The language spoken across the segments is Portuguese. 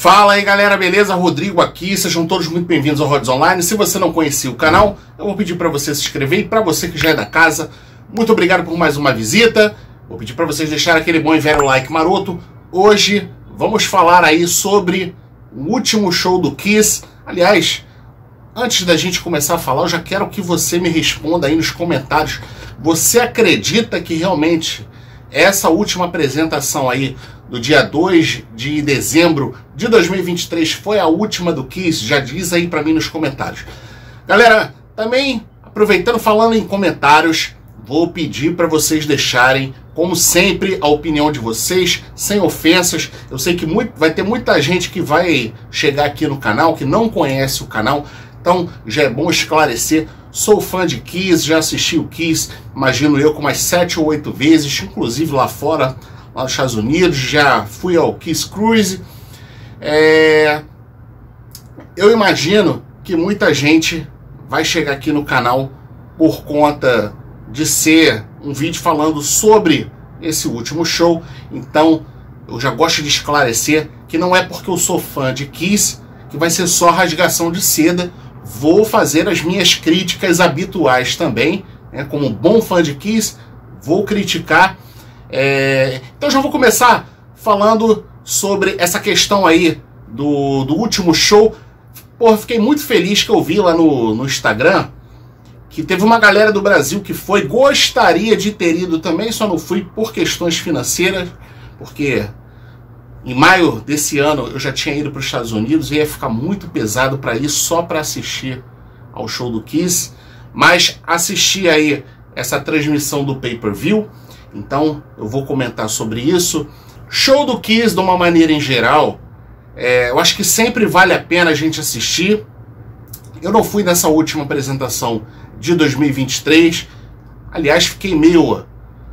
Fala aí galera, beleza? Rodrigo aqui, sejam todos muito bem-vindos ao Rods Online. Se você não conhecia o canal, eu vou pedir para você se inscrever, e para você que já é da casa, muito obrigado por mais uma visita. Vou pedir para vocês deixarem aquele bom e velho like maroto. Hoje vamos falar aí sobre o último show do Kiss. Aliás, antes da gente começar a falar, eu já quero que você me responda aí nos comentários. Você acredita que realmente essa última apresentação aí do dia 2 de dezembro de 2023 foi a última do Kiss? Já diz aí pra mim nos comentários. Galera, também aproveitando, falando em comentários, vou pedir para vocês deixarem, como sempre, a opinião de vocês, sem ofensas. Eu sei que vai ter muita gente que vai chegar aqui no canal, que não conhece o canal, então já é bom esclarecer. Sou fã de Kiss, já assisti o Kiss, imagino eu, com umas 7 ou 8 vezes, inclusive lá fora, lá nos Estados Unidos, já fui ao Kiss Cruise. Eu imagino que muita gente vai chegar aqui no canal por conta de ser um vídeo falando sobre esse último show. Então eu já gosto de esclarecer que não é porque eu sou fã de Kiss que vai ser só rasgação de seda. Vou fazer as minhas críticas habituais também, né? Como um bom fã de Kiss, vou criticar. Então já vou começar falando sobre essa questão aí do último show. Porra, fiquei muito feliz que eu vi lá no Instagram que teve uma galera do Brasil que foi, gostaria de ter ido também, só não fui por questões financeiras, porque em maio desse ano eu já tinha ido para os Estados Unidos e ia ficar muito pesado para ir só para assistir ao show do Kiss, mas assisti aí essa transmissão do pay-per-view, então eu vou comentar sobre isso. Show do Kiss de uma maneira em geral, eu acho que sempre vale a pena a gente assistir. Eu não fui nessa última apresentação de 2023, aliás fiquei meio...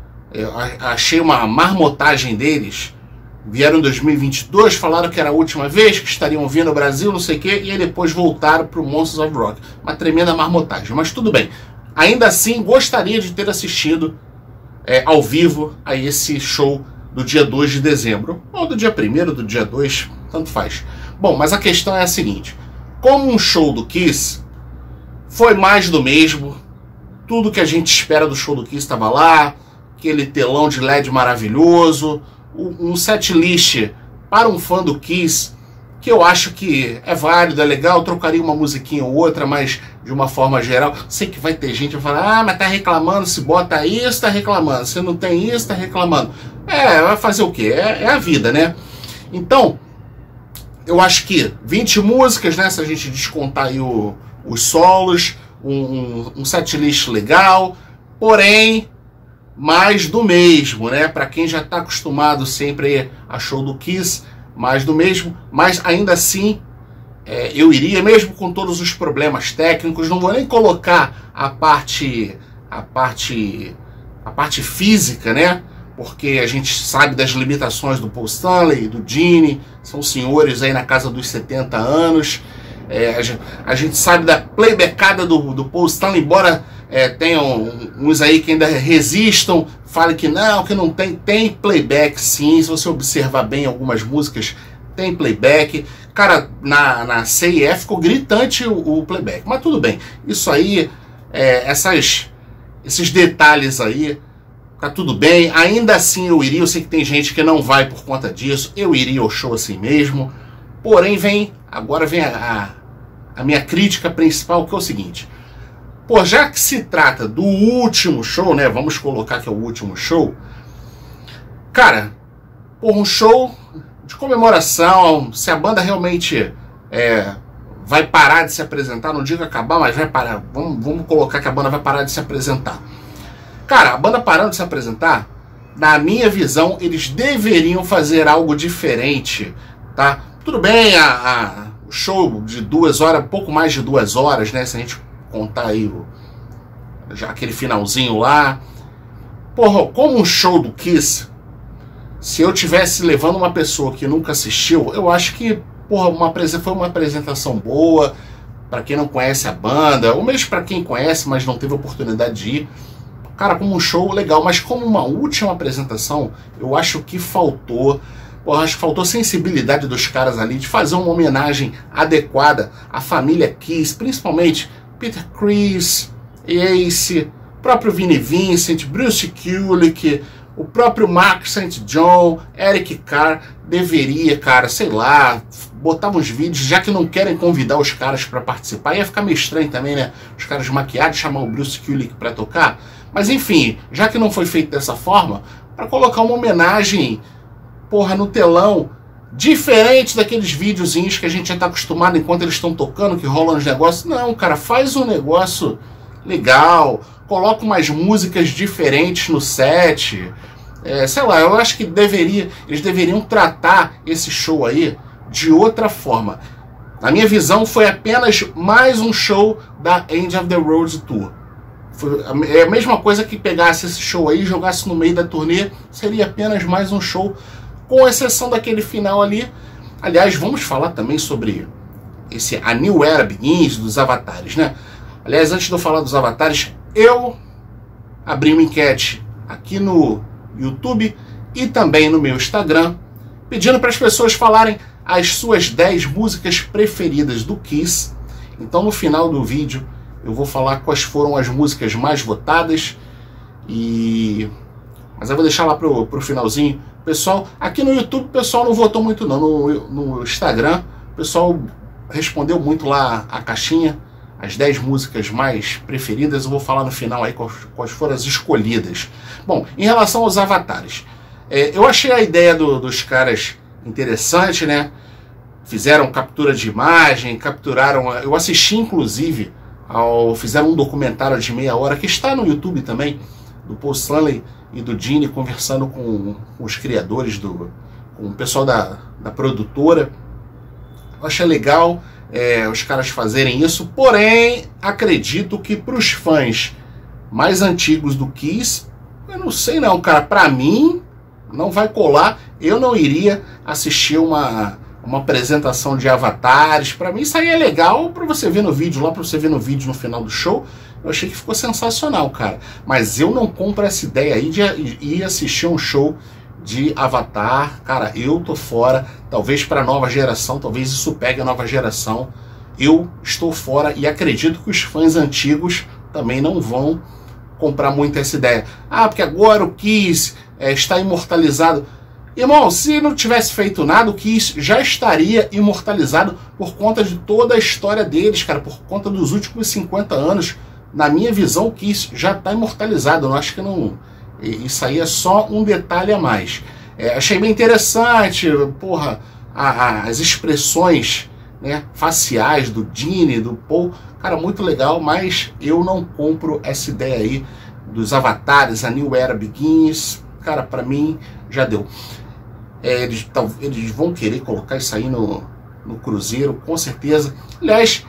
achei uma marmotagem deles. Vieram em 2022, falaram que era a última vez, que estariam vindo ao Brasil, não sei o quê, e aí depois voltaram para o Monsters of Rock. Uma tremenda marmotagem, mas tudo bem. Ainda assim, gostaria de ter assistido ao vivo a esse show do dia 2 de dezembro. Ou do dia 1º, do dia 2, tanto faz. Bom, mas a questão é a seguinte. Como um show do Kiss foi mais do mesmo, tudo que a gente espera do show do Kiss estava lá, aquele telão de LED maravilhoso, um setlist para um fã do Kiss, que eu acho que é válido, é legal, trocaria uma musiquinha ou outra, mas de uma forma geral, sei que vai ter gente que vai falar, mas tá reclamando, se bota isso, tá reclamando, se não tem isso, tá reclamando. Vai fazer o quê? É a vida, né? Então, eu acho que 20 músicas, né, se a gente descontar aí os solos, um setlist legal, porém mais do mesmo, né? Para quem já está acostumado sempre a show do Kiss, mais do mesmo, mas ainda assim eu iria, mesmo com todos os problemas técnicos. Não vou nem colocar a parte física, né? Porque a gente sabe das limitações do Paul Stanley e do Gene, são senhores aí na casa dos 70 anos. A gente sabe da playbackada do Paul Stanley, embora tenham uns aí que ainda resistam, falem que não tem playback sim. Se você observar bem algumas músicas, tem playback. Cara, na CIF ficou gritante o playback, mas tudo bem. Isso aí, esses detalhes aí, tá tudo bem. Ainda assim eu iria, eu sei que tem gente que não vai por conta disso, eu iria ao show assim mesmo. Porém, agora vem a minha crítica principal, que é o seguinte. Pô, já que se trata do último show, né? Vamos colocar que é o último show. Cara, um show de comemoração, se a banda realmente vai parar de se apresentar, não digo acabar, mas vai parar. Vamos colocar que a banda vai parar de se apresentar. Cara, a banda parando de se apresentar, na minha visão, eles deveriam fazer algo diferente, tá? Tudo bem, o show de 2 horas, pouco mais de 2 horas, né? Se a gente contar aí já aquele finalzinho lá. Porra, como um show do Kiss, se eu tivesse levando uma pessoa que nunca assistiu, eu acho que, porra, foi uma apresentação boa para quem não conhece a banda, ou mesmo para quem conhece, mas não teve oportunidade de ir. Cara, como um show legal, mas como uma última apresentação, eu acho que faltou. Porra, acho que faltou sensibilidade dos caras ali de fazer uma homenagem adequada à família Kiss, principalmente Peter Criss, Ace, próprio Vinnie Vincent, Bruce Kulick, o próprio Mark St. John, Eric Carr. Deveria, cara, sei lá, botar uns vídeos, já que não querem convidar os caras para participar. Ia ficar meio estranho também, né? Os caras maquiados, chamar o Bruce Kulick para tocar. Mas enfim, já que não foi feito dessa forma, para colocar uma homenagem, porra, no telão, diferente daqueles videozinhos que a gente já tá acostumado enquanto eles estão tocando, que rolam os negócios. Não, cara, faz um negócio legal, coloca umas músicas diferentes no set. Sei lá, eu acho que eles deveriam tratar esse show aí de outra forma. Na minha visão, foi apenas mais um show da End of the Road Tour. É a mesma coisa que pegasse esse show aí e jogasse no meio da turnê, seria apenas mais um show, com exceção daquele final ali. Aliás, vamos falar também sobre a New Era Begins dos Avatares, né? Aliás, antes de eu falar dos Avatares, eu abri uma enquete aqui no YouTube e também no meu Instagram, pedindo para as pessoas falarem as suas 10 músicas preferidas do Kiss. Então no final do vídeo eu vou falar quais foram as músicas mais votadas, mas eu vou deixar lá pro finalzinho. Pessoal, aqui no YouTube o pessoal não votou muito não, no Instagram o pessoal respondeu muito lá a caixinha, as 10 músicas mais preferidas. Eu vou falar no final aí quais foram as escolhidas. Bom, em relação aos Avatares, eu achei a ideia dos caras interessante, né? Fizeram captura de imagem, capturaram... Eu assisti, inclusive, fizeram um documentário de meia hora, que está no YouTube também, do Paul Stanley e do Gene, conversando com os criadores, com o pessoal da produtora. Eu achei legal os caras fazerem isso, porém acredito que para os fãs mais antigos do Kiss, eu não sei não, cara, para mim não vai colar. Eu não iria assistir uma apresentação de Avatares. Para mim isso aí é legal para você ver no vídeo, lá para você ver no vídeo no final do show. Eu achei que ficou sensacional, cara, mas eu não compro essa ideia aí de ir assistir um show de Avatar. Cara, eu tô fora. Talvez para a nova geração, talvez isso pegue a nova geração. Eu estou fora e acredito que os fãs antigos também não vão comprar muito essa ideia. Ah, porque agora o Kiss está imortalizado. Irmão, se não tivesse feito nada, o Kiss já estaria imortalizado por conta de toda a história deles, cara, por conta dos últimos 50 anos. Na minha visão, o Kiss já está imortalizado. Eu acho que não... Isso aí é só um detalhe a mais. Achei bem interessante, porra, as expressões, né, faciais do Gene, do Paul, cara, muito legal, mas eu não compro essa ideia aí dos Avatares, a New Era Begins. Cara, pra mim já deu. Eles vão querer colocar isso aí no Cruzeiro, com certeza. Aliás,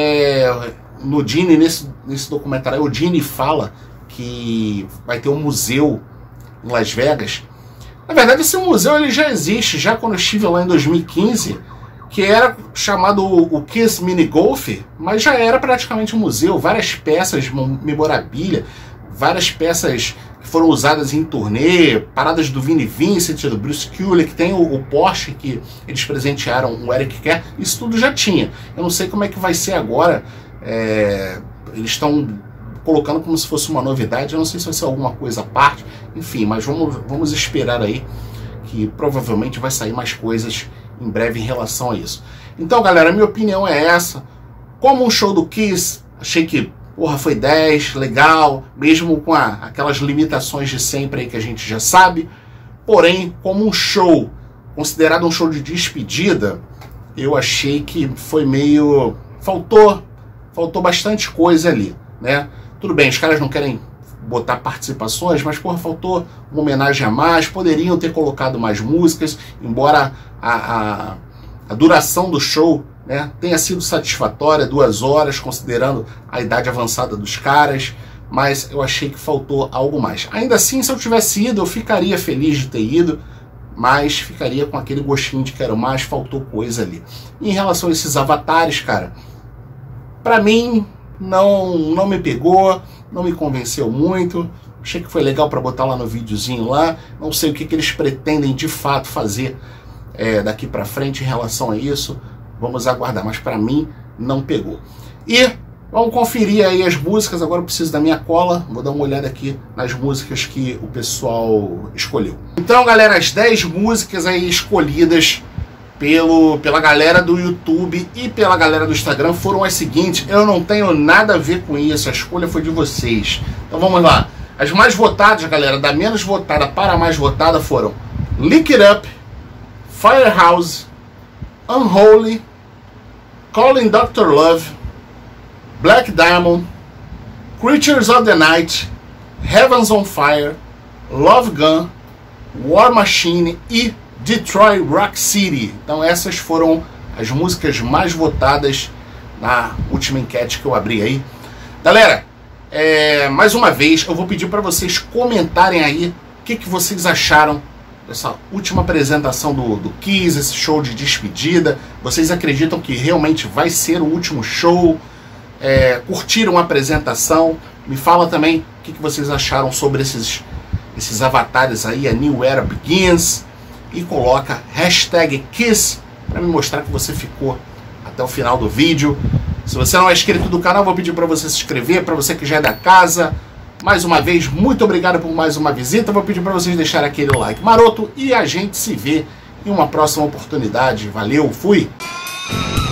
no Gene, nesse documentário, o Gene fala que vai ter um museu em Las Vegas. Na verdade, esse museu ele já existe, já quando eu estive lá em 2015, que era chamado o Kiss Mini Golf, mas já era praticamente um museu, várias peças, memorabilia, várias peças que foram usadas em turnê, paradas do Vinnie Vincent, do Bruce Kulick, tem o Porsche que eles presentearam o Eric Carr, isso tudo já tinha. Eu não sei como é que vai ser agora, eles estão colocando como se fosse uma novidade, eu não sei se vai ser alguma coisa à parte, enfim, mas vamos esperar aí, que provavelmente vai sair mais coisas em breve em relação a isso. Então, galera, a minha opinião é essa. Como um show do Kiss, achei que, porra, foi 10, legal, mesmo com aquelas limitações de sempre aí que a gente já sabe, porém, como um show, considerado um show de despedida, eu achei que foi meio... faltou bastante coisa ali, né? Tudo bem, os caras não querem botar participações, mas, porra, faltou uma homenagem a mais. Poderiam ter colocado mais músicas, embora a duração do show, né, tenha sido satisfatória, 2 horas, considerando a idade avançada dos caras, mas eu achei que faltou algo mais. Ainda assim, se eu tivesse ido, eu ficaria feliz de ter ido, mas ficaria com aquele gostinho de quero mais, faltou coisa ali. E em relação a esses Avatares, cara, pra mim... Não me pegou, não me convenceu muito. Achei que foi legal para botar lá no videozinho lá. Não sei o que eles pretendem de fato fazer daqui pra frente em relação a isso. Vamos aguardar, mas pra mim não pegou. E vamos conferir aí as músicas. Agora eu preciso da minha cola. Vou dar uma olhada aqui nas músicas que o pessoal escolheu. Então, galera, as 10 músicas aí escolhidas pela galera do YouTube e pela galera do Instagram foram as seguintes. Eu não tenho nada a ver com isso, a escolha foi de vocês. Então vamos lá. As mais votadas, galera, da menos votada para a mais votada foram Lick It Up, Firehouse, Unholy, Calling Dr. Love, Black Diamond, Creatures of the Night, Heavens on Fire, Love Gun, War Machine e Detroit Rock City. Então essas foram as músicas mais votadas na última enquete que eu abri aí. Galera, mais uma vez eu vou pedir para vocês comentarem aí o que vocês acharam dessa última apresentação do Kiss, esse show de despedida. Vocês acreditam que realmente vai ser o último show? Curtiram a apresentação? Me fala também o que vocês acharam sobre esses avatares aí, a New Era Begins. E coloca #Kiss para me mostrar que você ficou até o final do vídeo. Se você não é inscrito do canal, vou pedir para você se inscrever. Para você que já é da casa, mais uma vez, muito obrigado por mais uma visita. Vou pedir para vocês deixarem aquele like maroto e a gente se vê em uma próxima oportunidade. Valeu, fui!